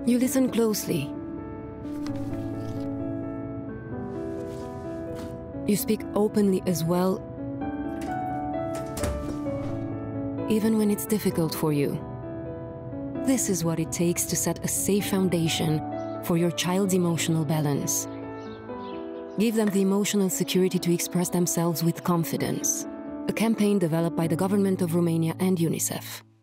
You listen closely. You speak openly as well, even when it's difficult for you. This is what it takes to set a safe foundation for your child's emotional balance. Give them the emotional security to express themselves with confidence. A campaign developed by the government of Romania and UNICEF.